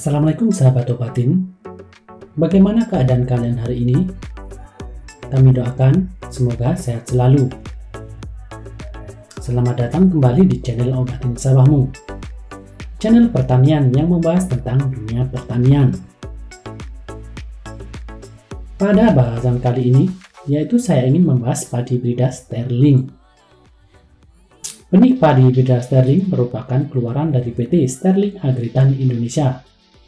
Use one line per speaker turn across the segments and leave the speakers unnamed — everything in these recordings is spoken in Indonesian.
Assalamualaikum sahabat Obatin. Bagaimana keadaan kalian hari ini? Kami doakan semoga sehat selalu. Selamat datang kembali di channel Obatin Sawahmu, channel pertanian yang membahas tentang dunia pertanian. Pada bahasan kali ini, yaitu saya ingin membahas padi hibrida Sterling. Benih padi hibrida Sterling merupakan keluaran dari PT Sterling Agritan Indonesia.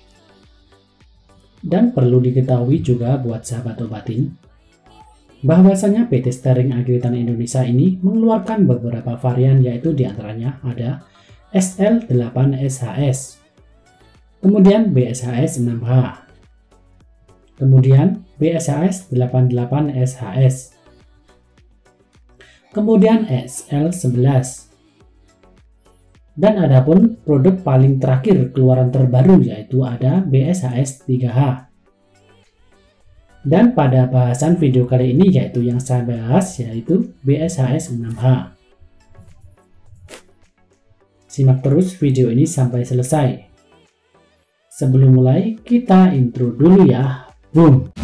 Dan perlu diketahui juga buat sahabat Obatin, bahwasanya PT Sterling Agritan Indonesia ini mengeluarkan beberapa varian, yaitu diantaranya ada SL8SHS, kemudian BSHS 6H, kemudian BSHS 88SHS, kemudian SL11. Dan adapun produk paling terakhir keluaran terbaru yaitu ada BSHS 3H. Dan pada bahasan video kali ini yaitu yang saya bahas yaitu BSHS 6H. Simak terus video ini sampai selesai. Sebelum mulai kita intro dulu ya. Boom.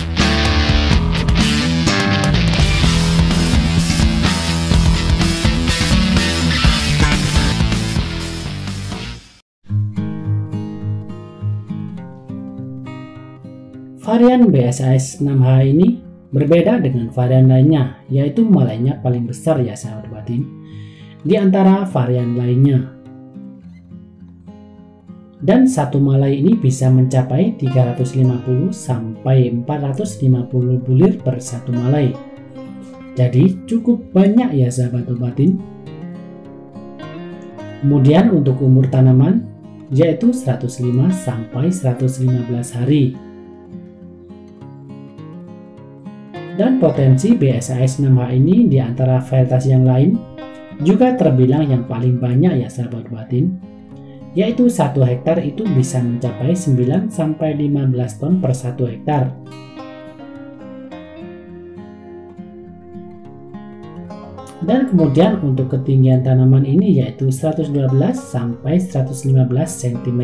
Varian BSHS 6H ini berbeda dengan varian lainnya, yaitu malainya paling besar ya sahabat Obatin di antara varian lainnya. Dan satu malai ini bisa mencapai 350 sampai 450 bulir per satu malai. Jadi cukup banyak ya sahabat Obatin. Kemudian untuk umur tanaman yaitu 105 sampai 115 hari. Dan potensi BSHS 6H ini di antara varietas yang lain juga terbilang yang paling banyak ya sahabat Obatin, yaitu 1 hektar itu bisa mencapai 9 sampai 15 ton per 1 hektar. Dan kemudian untuk ketinggian tanaman ini yaitu 112 sampai 115 cm.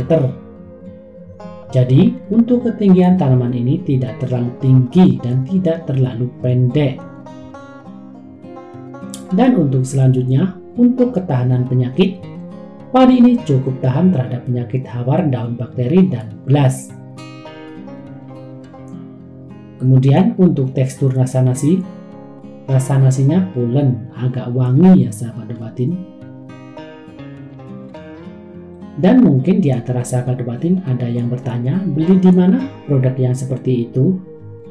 Jadi untuk ketinggian tanaman ini tidak terlalu tinggi dan tidak terlalu pendek. Dan untuk selanjutnya, untuk ketahanan penyakit, padi ini cukup tahan terhadap penyakit hawar daun bakteri dan belas. Kemudian untuk tekstur rasa nasinya pulen, agak wangi ya sahabat Obatin. Dan mungkin di antara sahabat Obatin ada yang bertanya, beli di mana produk yang seperti itu?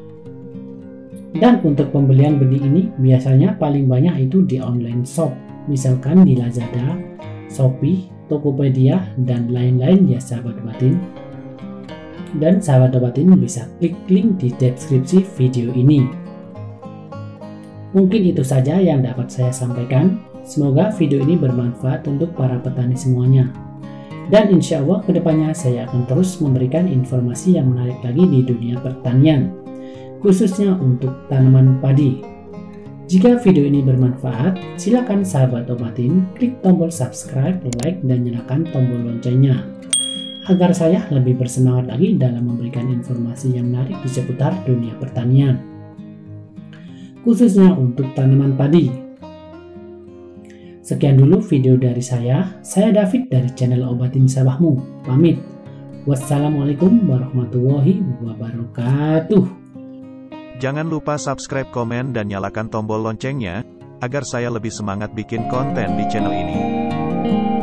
Dan untuk pembelian benih ini biasanya paling banyak itu di online shop, misalkan di Lazada, Shopee, Tokopedia, dan lain-lain ya sahabat Obatin. Dan sahabat Obatin bisa klik link di deskripsi video ini. Mungkin itu saja yang dapat saya sampaikan. Semoga video ini bermanfaat untuk para petani semuanya. Dan insya Allah kedepannya saya akan terus memberikan informasi yang menarik lagi di dunia pertanian, khususnya untuk tanaman padi. Jika video ini bermanfaat, silakan sahabat Obatin klik tombol subscribe, like, dan nyalakan tombol loncengnya, agar saya lebih bersemangat lagi dalam memberikan informasi yang menarik di seputar dunia pertanian, khususnya untuk tanaman padi. Sekian dulu video dari saya David dari channel Obatin Sawahmu, pamit. Wassalamualaikum warahmatullahi wabarakatuh.
Jangan lupa subscribe, komen, dan nyalakan tombol loncengnya, agar saya lebih semangat bikin konten di channel ini.